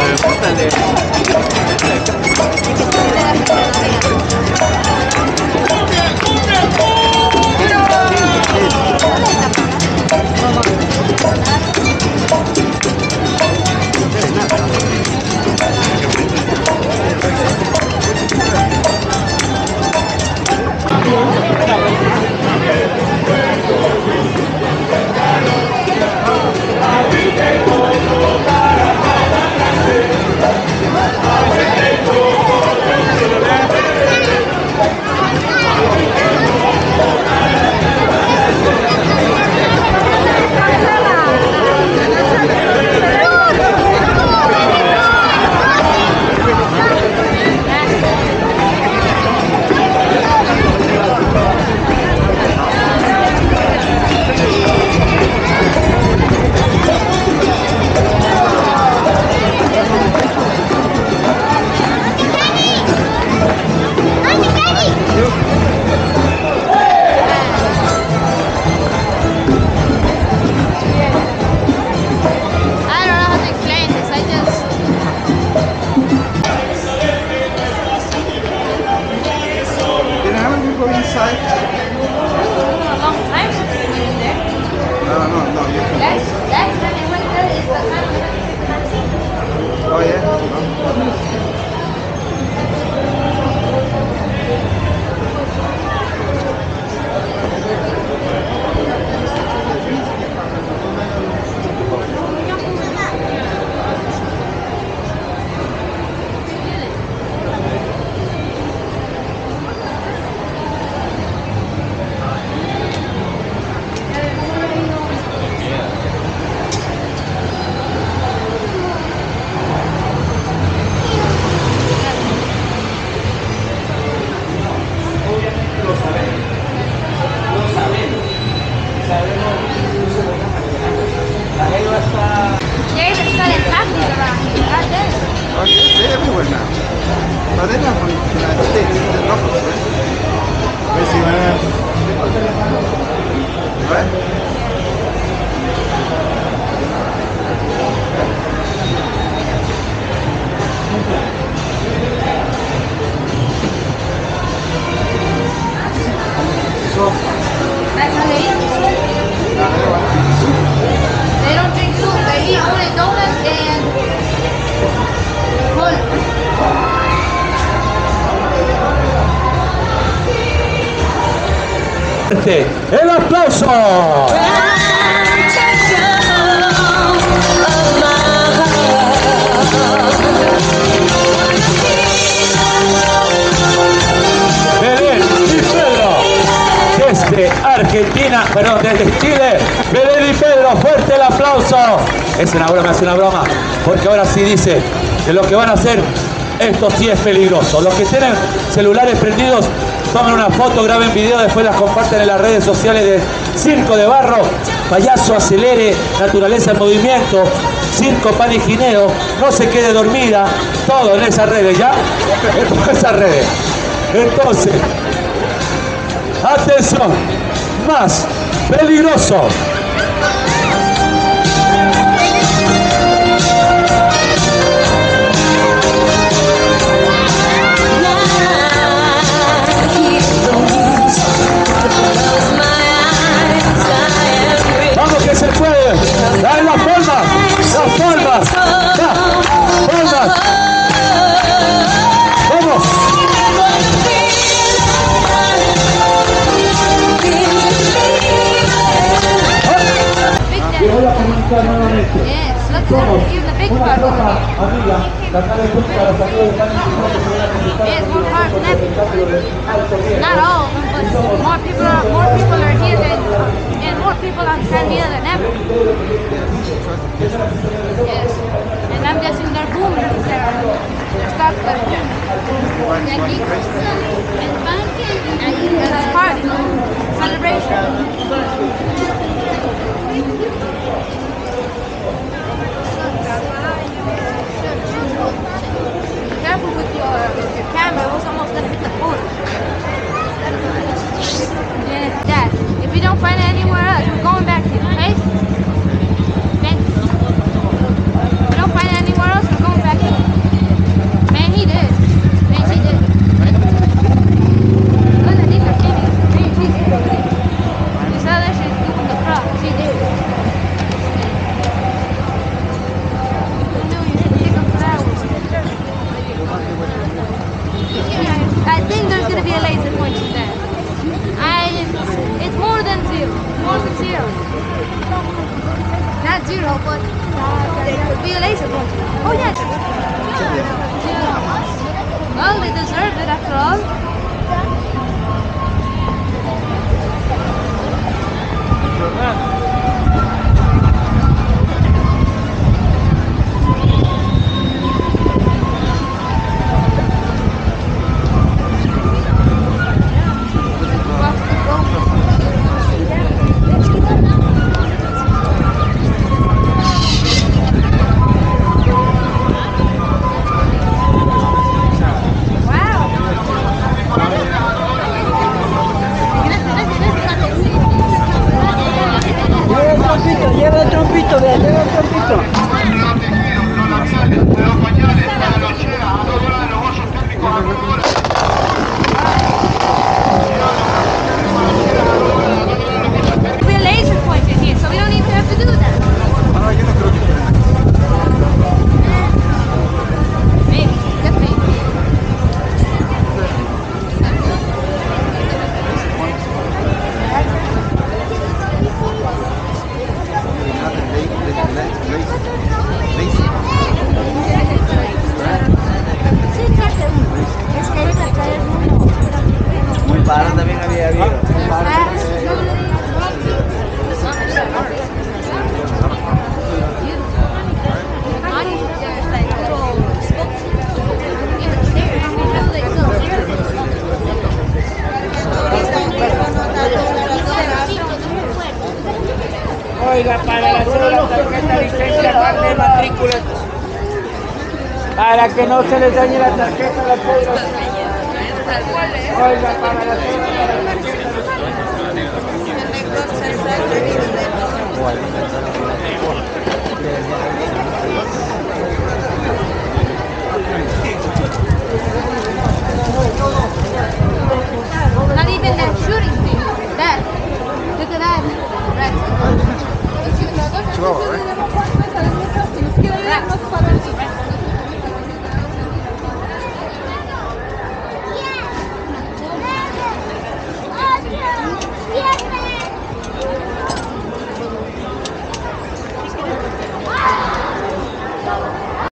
¡El aplauso! Belén y Pedro, desde Argentina, perdón, desde Chile. Belén y Pedro, fuerte el aplauso. Es una broma, porque ahora sí dice que lo que van a hacer, esto sí es peligroso. Los que tienen celulares prendidos, tomen una foto, graben video, después las comparten en las redes sociales de Circo de Barro, Payaso Acelere, Naturaleza en Movimiento, Circo Pan y Gineo, No se quede dormida, todo en esas redes, ¿ya? En todas esas redes. Entonces, atención, más peligroso. Vamos que se puede. Dale las palmas. Las palmas. Ya. Palmas. Vamos. Y voy a comunicar nuevamente. Somos una roja amiga, la cara de Junta para salir de Pan y Gineo, que se van a presentar en el espectáculo de Alto Riesgo. Not all of them, but more people are here and more people on Sandia than ever. Yes, and I'm guessing they're booming because they're stocked up. And it's a party, celebration. Careful with your camera, it was almost gonna hit the pole. Yeah, Dad, if we don't find it anywhere else, we're going back here, okay? Thank you. If we don't find it anywhere else, we're going back here. Oh, yes. Well, they deserve it after all. Lleva el trompito, vea, lleva el trompito. We have laser pointed here, so we don't even have to do that. Maybe, just maybe. Muy paro también había habido. Muy paro. Oiga, para la tarjeta licencia, carne de matrícula. Para que no se les dañe la tarjeta, la cédula. Oiga, para la tarjeta.